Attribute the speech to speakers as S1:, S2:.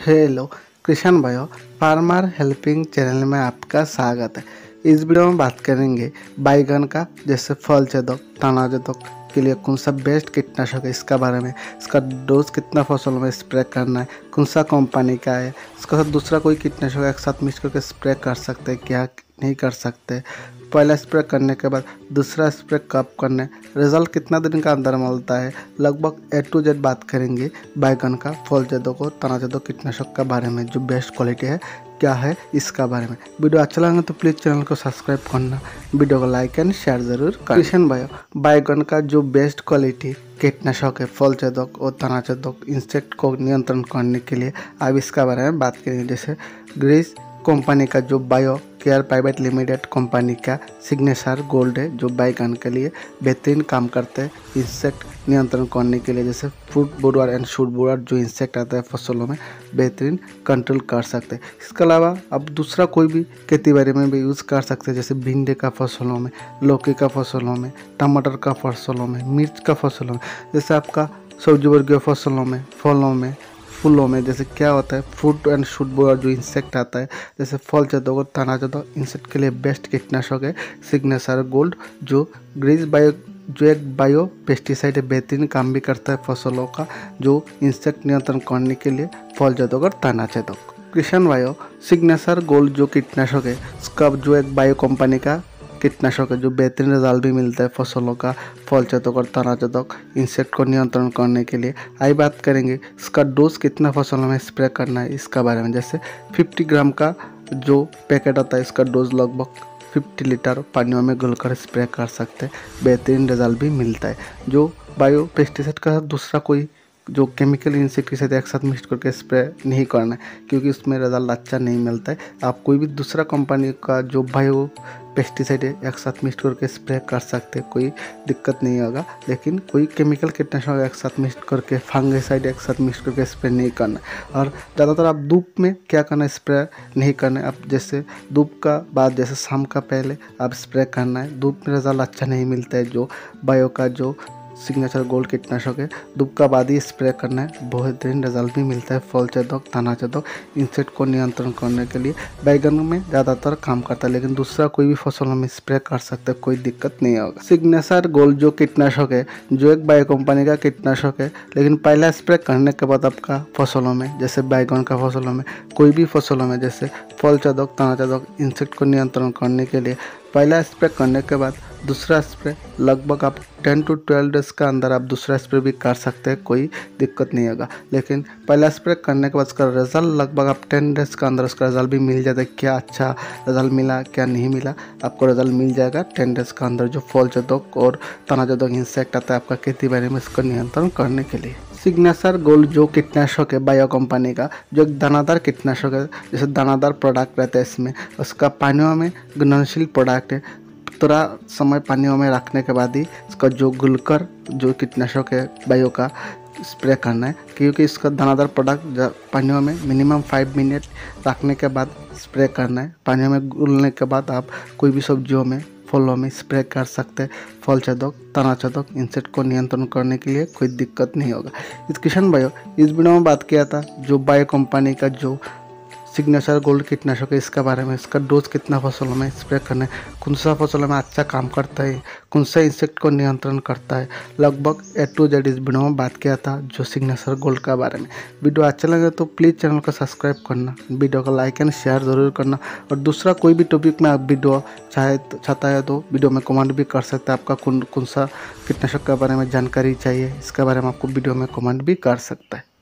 S1: Hello किसान भाइयों, farmer helping channel में आपका स्वागत है। इस वीडियो में बात करेंगे बैगन का, जैसे फल छेदक, तना छेदक के लिए कौन सा बेस्ट कीटनाशक है इसका बारे में, इसका डोज कितना फसल में स्प्रे करना है, कौन सा कंपनी का है, इसके साथ दूसरा कोई कीटनाशक एक साथ मिक्स करके स्प्रे कर सकते हैं क्या नहीं कर सकते, पहला स्प्रे करने के बाद दूसरा स्प्रे कब करना है, रिजल्ट कितना दिन का अंदर मिलता है, लगभग A to Z बात करेंगे बैगन का, फल छेदक और तना छेदक कीटनाशक के बारे में, जो बेस्ट क्वालिटी है क्या है इसका बारे में। वीडियो अच्छा लगा तो प्लीज़ चैनल को सब्सक्राइब करना, वीडियो को लाइक एंड शेयर जरूर करना। किसान भाइयों, बैगन का जो बेस्ट क्वालिटी कीटनाशक है फल छेदक और तना छेदक इंसेक्ट को नियंत्रण करने के लिए अब इसका बारे में बात करेंगे। जैसे ग्रीस कंपनी का जो bio care private limited company का सिग्नेचर गोल्ड है, जो बैगन के लिए बेहतरीन काम करते हैं इंसेक्ट नियंत्रण करने के लिए। जैसे fruit borer and shoot borer जो इंसेक्ट आता है फसलों में बेहतरीन कंट्रोल कर सकते हैं। इसके अलावा अब दूसरा कोई भी खेती बाड़ी में भी यूज़ कर सकते हैं, जैसे भिंडी का फसलों में, लौकी का फसलों में, टमाटर का फसलों में, मिर्च का फसलों में, जैसे आपका सब्जी वर्गीय फसलों में, फलों में, फूलों में। जैसे क्या होता है फ्रूट एंड शूट बोरर जो इंसेक्ट आता है, जैसे फल छेदक और तना छेदक इंसेक्ट के लिए बेस्ट कीटनाशक है सिग्नेचर गोल्ड, जो ग्रीस बायो जो एक बायो पेस्टिसाइड है, बेहतरीन काम भी करता है फसलों का, जो इंसेक्ट नियंत्रण करने के लिए फल छेदक और तना छेदक। किसान भाइयों, सिग्नेचर गोल्ड जो कीटनाशक है उसका जो एक बायो कंपनी का कीटनाशक है, जो बेहतरीन रिजल्ट भी मिलता है फसलों का, फल छेदक और तना छेदक इंसेक्ट को नियंत्रण करने के लिए। आई बात करेंगे इसका डोज कितना फसलों में स्प्रे करना है इसका बारे में। जैसे 50 ग्राम का जो पैकेट आता है, इसका डोज लगभग 50 लीटर पानियों में घुलकर स्प्रे कर सकते हैं, बेहतरीन रिजल्ट भी मिलता है। जो बायो पेस्टिसाइड का दूसरा कोई जो केमिकल इंसेक्टिसाइड एक साथ मिक्स करके स्प्रे नहीं करना है, क्योंकि उसमें रिजल्ट अच्छा नहीं मिलता है। आप कोई भी दूसरा कंपनी का जो बायो पेस्टिसाइड है एक साथ मिक्स करके स्प्रे कर सकते हैं, कोई दिक्कत नहीं होगा। लेकिन कोई केमिकल कीटनाशक एक साथ मिक्स करके, फंगिसाइड एक साथ मिक्स करके स्प्रे नहीं करना है। और ज़्यादातर आप धूप में क्या करना है, स्प्रे नहीं करना है। आप जैसे धूप का बाद, जैसे शाम का पहले आप स्प्रे करना है, धूप में रिजल्ट अच्छा नहीं मिलता है। जो बायो का जो सिग्नेचर गोल्ड कीटनाशक है धूप का बाद ही स्प्रे करना है, बेहतरीन रिजल्ट भी मिलता है फल छेदक, तना छेदक इंसेक्ट को नियंत्रण करने के लिए। बैगन में ज़्यादातर काम करता है, लेकिन दूसरा कोई भी फसलों में स्प्रे कर सकते हैं, कोई दिक्कत नहीं होगा। सिग्नेचर गोल्ड जो कीटनाशक है, जो एक बायो कंपनी का कीटनाशक है, लेकिन पहला स्प्रे करने के बाद आपका फसलों में, जैसे बैगन का फसलों में, कोई भी फसलों में, जैसे फल छेदक, तना छेदक इंसेक्ट को नियंत्रण करने के लिए पहला स्प्रे करने के बाद दूसरा स्प्रे लगभग आप 10 to 12 डेज का अंदर आप दूसरा स्प्रे भी कर सकते हैं, कोई दिक्कत नहीं होगा। लेकिन पहला स्प्रे करने के बाद उसका रिजल्ट लगभग आप 10 डेज का अंदर उसका रिजल्ट भी मिल जाता है, क्या अच्छा रिजल्ट मिला क्या नहीं मिला, आपको रिजल्ट मिल जाएगा 10 डेज का अंदर। जो फल छेदक और तना छेदक इंसेक्ट आता है आपका खेती बाड़ी में, इसको नियंत्रण करने के लिए। सिग्नेचर गोल्ड जो कीटनाशक है बायो कंपनी का, जो एक दानादार कीटनाशक है, जैसे दानादार प्रोडक्ट रहता है इसमें, उसका पानियों में घुलनशील प्रोडक्ट है। थोड़ा समय पानियों में रखने के बाद ही इसका जो घुलकर जो कीटनाशक है बायो का स्प्रे करना है, क्योंकि इसका दानादार प्रोडक्ट पानियों में मिनिमम 5 मिनट रखने के बाद स्प्रे करना है। पानियों में घुलने के बाद आप कोई भी सब्जियों में, फलों में स्प्रे कर सकते हैं, फल छेदक, तना छेदक इंसेक्ट को नियंत्रण करने के लिए कोई दिक्कत नहीं होगा। इस किसान भाइयों, इस वीडियो में बात किया था जो बायो कंपनी का जो सिग्नेचर गोल्ड कीटनाशक है इसका बारे में, इसका डोज कितना फसलों में स्प्रे करना है, कौन सा फसलों में अच्छा काम करता है, कौन सा इंसेक्ट को नियंत्रण करता है, लगभग A to Z इस वीडियो में बात किया था जो सिग्नेचर गोल्ड का बारे में। वीडियो अच्छा लगे तो प्लीज़ चैनल को सब्सक्राइब करना, वीडियो को लाइक एंड शेयर ज़रूर करना। और दूसरा कोई भी टॉपिक में आप वीडियो चाहता है तो वीडियो में कमेंट भी कर सकते हैं, आपका कौन सा कीटनाशक के बारे में जानकारी चाहिए इसके बारे में आपको वीडियो में कमेंट भी कर सकता है।